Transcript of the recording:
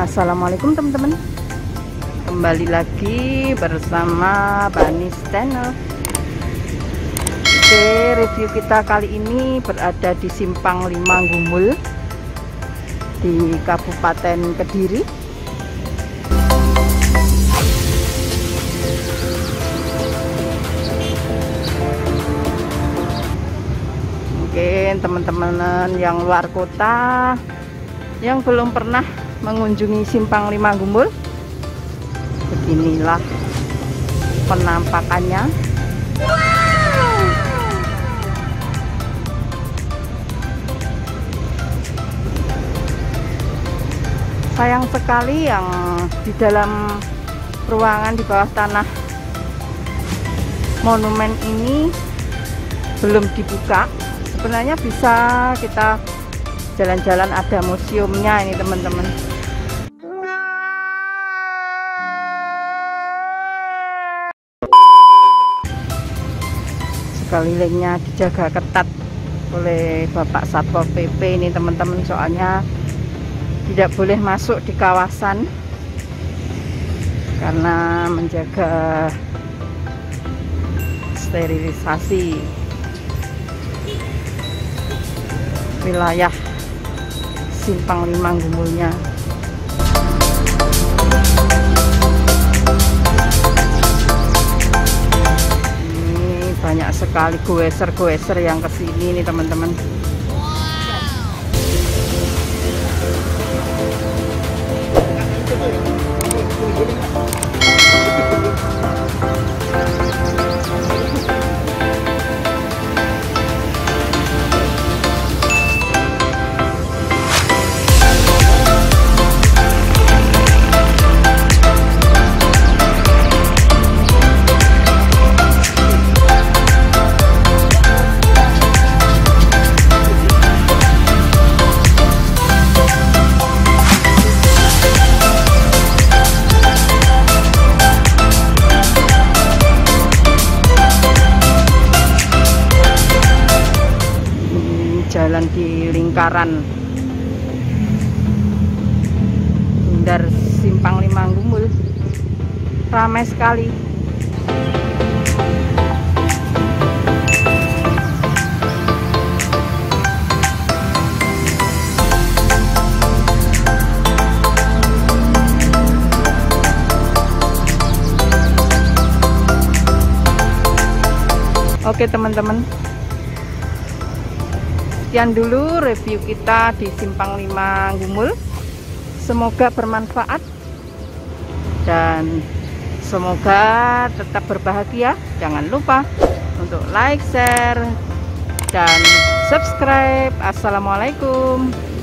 Assalamualaikum teman-teman, kembali lagi bersama Banis Channel. Oke, review kita kali ini berada di Simpang 5 Gumul di Kabupaten Kediri. Mungkin teman-teman yang luar kota yang belum pernah mengunjungi Simpang 5 Gumul, beginilah penampakannya. Sayang sekali yang di dalam ruangan di bawah tanah monumen ini belum dibuka. Sebenarnya bisa kita jalan-jalan, ada museumnya ini teman-teman. Sekelilingnya dijaga ketat oleh Bapak Satpol PP ini teman-teman, soalnya tidak boleh masuk di kawasan karena menjaga sterilisasi wilayah Simpang 5 Gumulnya. Ini banyak sekali goeser-goeser yang kesini nih teman-teman. Jalan di lingkaran hindar Simpang 5 Gumul ramai sekali. Oke teman-teman, sekian dulu review kita di Simpang 5 Gumul. Semoga bermanfaat dan semoga tetap berbahagia. Jangan lupa untuk like, share, dan subscribe. Assalamualaikum.